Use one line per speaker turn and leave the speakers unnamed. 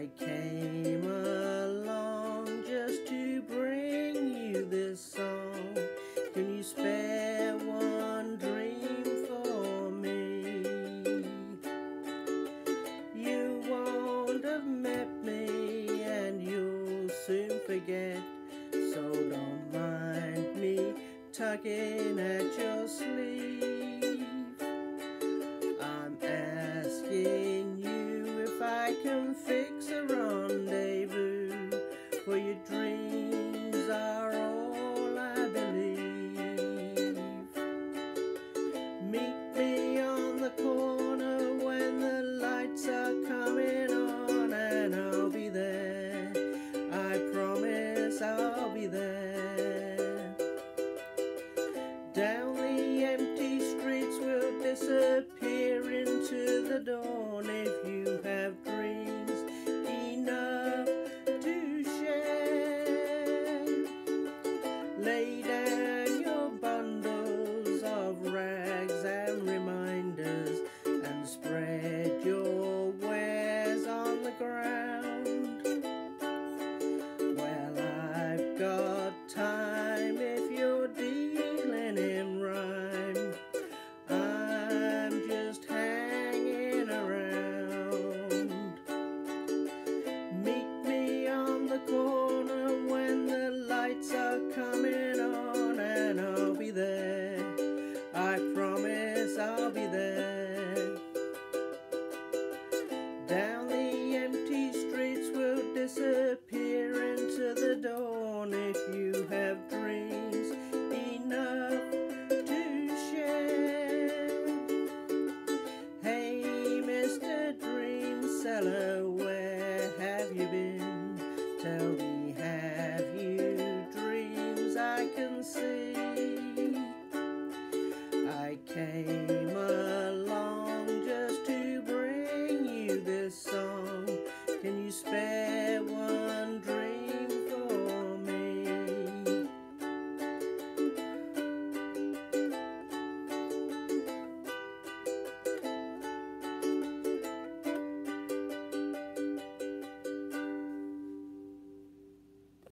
I came along just to bring you this song. Can you spare one dream for me? You won't have met me and you'll soon forget, so don't mind me tugging at your sleeve. I'm asking you if I can fix a rendezvous, for your dreams are all I believe. Meet me on the corner when the lights are coming on, and I'll be there. I promise I'll be there. Down the empty streets we'll disappear into the dawn, if you have dreams enough to share. Lay down your bundles of rags and reminders and spread your wares on the ground. Well, I've got time if you're dealing in rhyme. I'm just hanging around. Meet me on the corner when the lights are coming on, and I'll be there. I promise I'll be there. Down the empty streets we'll disappear into the dawn, if you have dreams enough to share. Hey, Mr. Dream Seller, where have you been? Tell me, have you dreams I can see? I came